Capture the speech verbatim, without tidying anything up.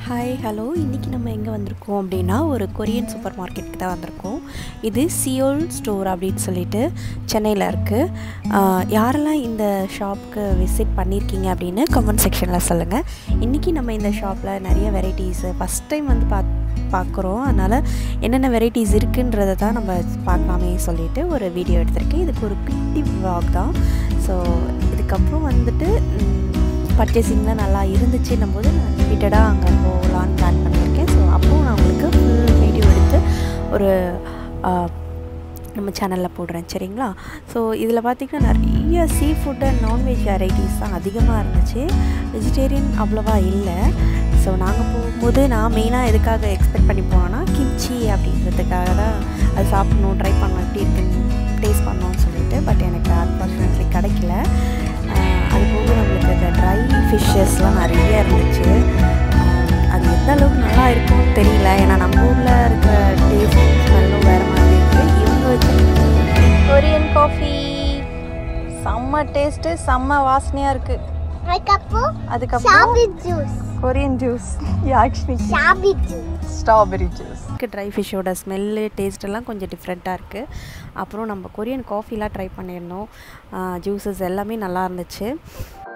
Hi hello இன்றைக்கி நம்ம எங்கே வந்திருக்கோம் அப்படின்னா ஒரு கொரியன் சூப்பர் மார்க்கெட்டுக்கு தான் வந்திருக்கோம். இது சியோல் ஸ்டோர் அப்படின்னு சொல்லிட்டு சென்னையில் இருக்குது. யாரெல்லாம் இந்த ஷாப்புக்கு விசிட் பண்ணியிருக்கீங்க அப்படின்னு கமெண்ட் செக்ஷனில் சொல்லுங்கள். இன்றைக்கி நம்ம இந்த ஷாப்பில் நிறைய வெரைட்டிஸு ஃபஸ்ட் டைம் வந்து பா பார்க்குறோம். அதனால் என்னென்ன வெரைட்டிஸ் இருக்குன்றதை தான் நம்ம பார்க்கலாமே சொல்லிவிட்டு ஒரு வீடியோ எடுத்திருக்கேன். இதுக்கு ஒரு குட்டி vlog தான். ஸோ இதுக்கப்புறம் வந்துட்டு பர்ச்சேசிங்லாம் நல்லா இருந்துச்சுன்னும் போது நான் ரிப்பீட்டடாக அங்கே போகலான்னு பிளான் பண்ணியிருக்கேன். ஸோ அப்போது நான் உங்களுக்கு ஃபுல் வீடியோ எடுத்து ஒரு நம்ம சேனலில் போடுறேன், சரிங்களா? ஸோ இதில் பார்த்திங்கன்னா நிறைய sea food and nonveg varieties தான் அதிகமாக இருந்துச்சு. வெஜிடேரியன் அவ்வளோவா இல்லை. ஸோ நாங்கள் போகும்போது நான் மெயினாக எதுக்காக எக்ஸ்பெக்ட் பண்ணி போனோன்னா கிம்ச்சி அப்படின்றதுக்காக தான் அது சாப்பிட்ணும், ட்ரை பண்ணணும், எப்படி இருக்குன்னு டேஸ்ட் பண்ணோன்னு சொல்லிட்டு. பட் எனக்கு அன்ஃபார்ச்சுனேட்லி கிடைக்கல. அது போக நம்மளுக்கு இந்த ட்ரை ஃபிஷ்ஷஸ்லாம் நிறைய இருந்துச்சு. அது எந்த அளவுக்கு நல்லா இருக்கும்னு தெரியல. ஏன்னா நம்ம ஊரில் இருக்கிற டேஸ்ட்டும் ஸ்மெல்லும் வேறு மாதிரி இருக்குது. இவங்க வச்சு கொரியன் காஃபி செம்ம டேஸ்ட்டு, செம்ம வாசனையாக இருக்குது. அதுக்கப்புறம் Korean juice, strawberry juice. Dry ஃபிஷ்ஷோட ஸ்மெல்லு டேஸ்ட்டெல்லாம் கொஞ்சம் டிஃப்ரெண்ட்டாக இருக்குது. அப்புறம் நம்ம கொரியன் காஃபிலாம் ட்ரை பண்ணியிருந்தோம். ஜூஸஸ் எல்லாமே நல்லா இருந்துச்சு.